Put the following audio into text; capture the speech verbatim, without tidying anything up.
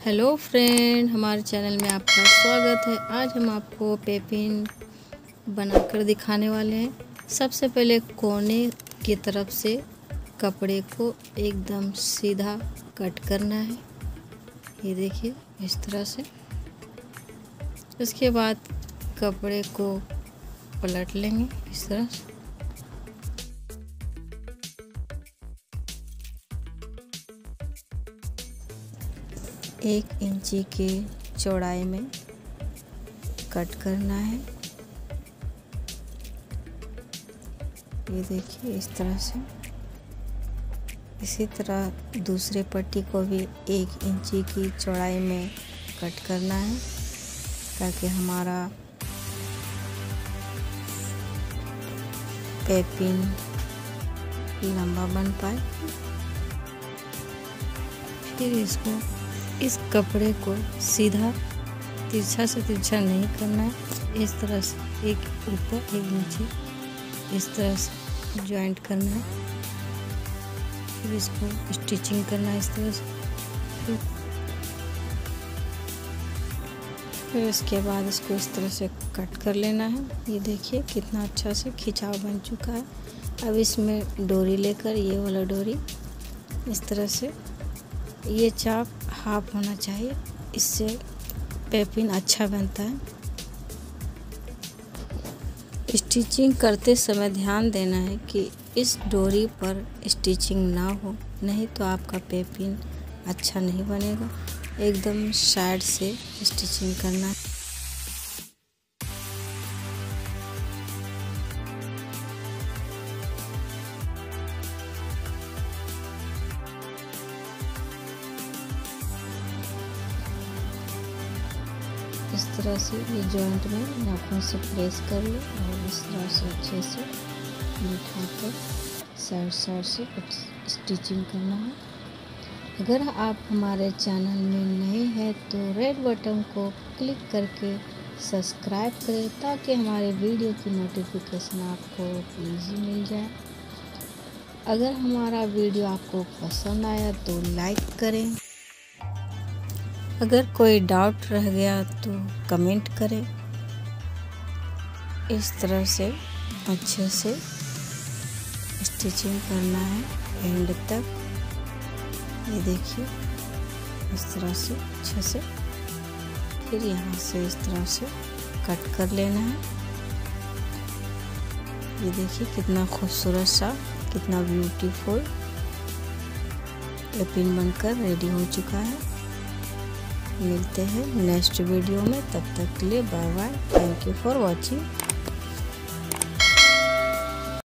Hello friend, हमारे channel में आपका स्वागत है। आज हम आपको पेपिन बनाकर दिखाने वाले हैं। सबसे पहले कोने की तरफ से कपड़े को एकदम सीधा कट करना है। ये देखिए इस तरह से। उसके बाद कपड़े को पलट लेंगे इस तरह से। एक इंची के चौड़ाई में कट करना है। ये देखिए इस तरह से। इसी तरह दूसरे पट्टी को भी एक इंची की चौड़ाई में कट करना है ताकि हमारा पेपिन लंबा बन पाए। फिर इसको इस कपड़े को सीधा तिरछा से तिरछा नहीं करना है। इस तरह से एक ऊपर एक नीचे इस तरह से जॉइंट करना है। फिर इसको स्टिचिंग करना है इस तरह से। फिर फिर इसके बाद इसको इस तरह से कट कर लेना है। ये देखिए कितना अच्छा से खिंचाव बन चुका है। अब इसमें डोरी लेकर, ये वाला डोरी इस तरह से, ये चाप हाफ होना चाहिए, इससे पेपिन अच्छा बनता है। स्टिचिंग करते समय ध्यान देना है कि इस डोरी पर स्टिचिंग ना हो, नहीं तो आपका पेपिन अच्छा नहीं बनेगा। एकदम साइड से स्टिचिंग करना है। इस तरह से ये जॉइंट में नाखून से प्रेस कर ले और इस तरह से अच्छे से बिठाकर साइड साइड से स्टिचिंग करना है। अगर आप हमारे चैनल में नए हैं तो रेड बटन को क्लिक करके सब्सक्राइब करें ताकि हमारे वीडियो की नोटिफिकेशन आपको इजी मिल जाए। अगर हमारा वीडियो आपको पसंद आया तो लाइक करें। अगर कोई डाउट रह गया तो कमेंट करें। इस तरह से अच्छे से स्टिचिंग करना है एंड तक। ये देखिए इस तरह से अच्छे से। फिर यहाँ से इस तरह से कट कर लेना है। ये देखिए कितना खूबसूरत सा, कितना ब्यूटीफुल पेपिन बनकर रेडी हो चुका है। मिलते हैं नेक्स्ट वीडियो में, तब तक के लिए bye bye. Thank you for watching.